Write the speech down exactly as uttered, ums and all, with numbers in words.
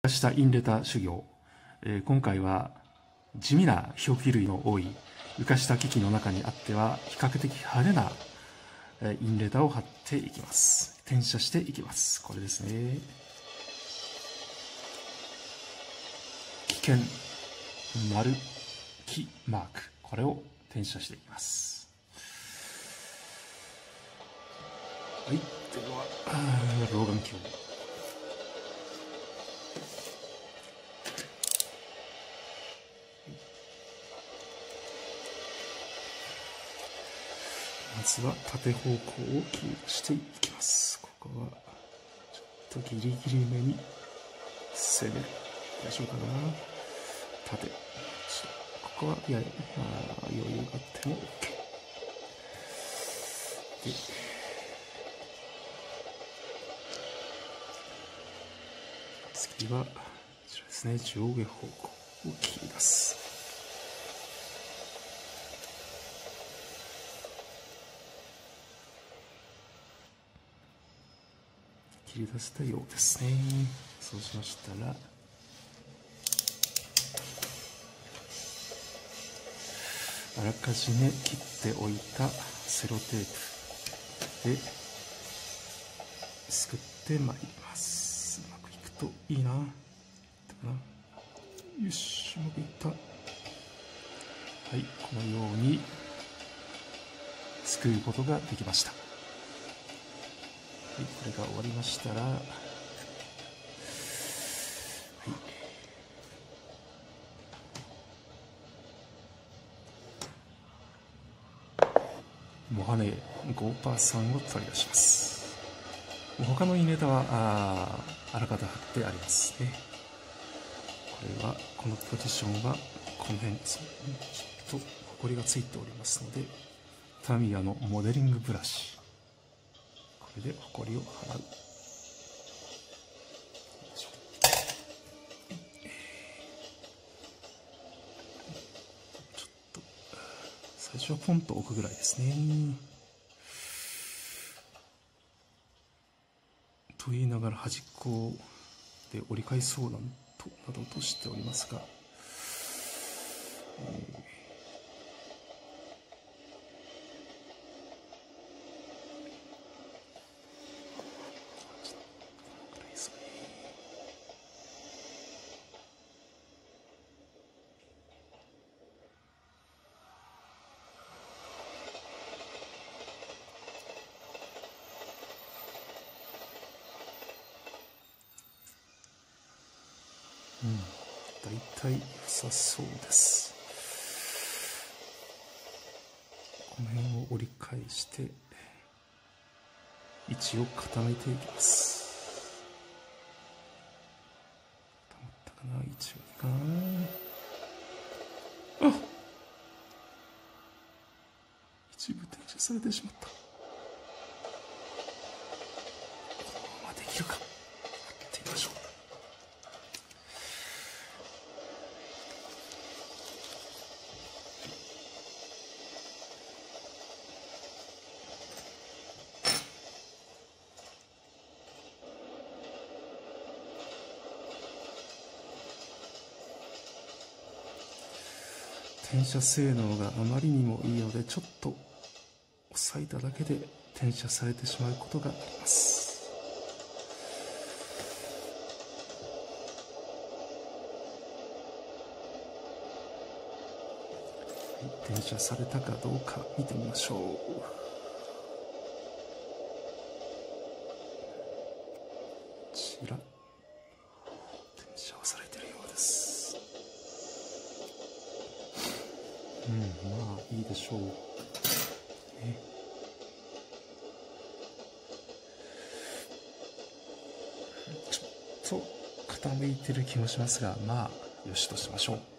したインレタ修行、えー、今回は地味な表記類の多い床下機器の中にあっては比較的派手な、えー、インレタを貼っていきます。転写していきます。これですね。危険丸木マーク、これを転写していきます。はい、では老眼鏡、まずは縦方向をキープしていきます。ここはちょっとギリギリめに攻める。大丈夫かな。縦、ここはやや、まあ、余裕があっても OK で、次はこちらですね。上下方向を切り出す。切り出せたようですね。そうしましたら、あらかじめ切っておいたセロテープですくってまいります。うまくいくといいな。いったかな。よし、うまくいった。はい、このようにすくうことができました。はい、これが終わりましたら、はい、モハネ ごパーセント を取り出します。他のインレタは あ, あらかた貼ってありますね。これはこのポジションはこの辺、ちょっとホコリがついておりますので、タミヤのモデリングブラシ、これでホコリを払う。ちょっと最初はポンと置くぐらいですね。と言いながら端っこで折り返そうなとなどとしておりますが、えーうん、大体良さそうです。この辺を折り返して位置を固めていきます。固まったかな。位置はいいかな。あ、一部転写されてしまった。このままできるか。やってみましょう。転写性能があまりにもいいので、ちょっと押さえただけで転写されてしまうことがあります。はい、転写されたかどうか見てみましょう。こちら、転写はされているようです。うん、まあいいでしょう。ね、ちょっと傾いてる気もしますが、まあよしとしましょう。